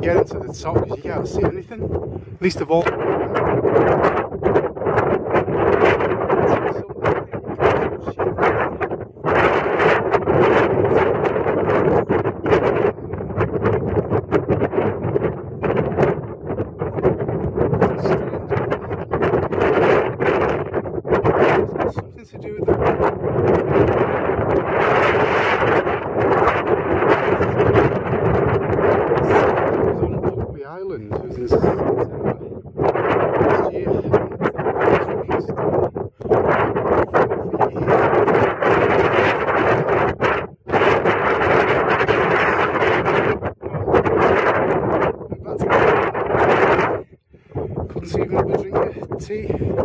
getting to the top because you can't see anything. Least of all. Something to do with the island was in September last year. Couldn't see even have a drink of tea.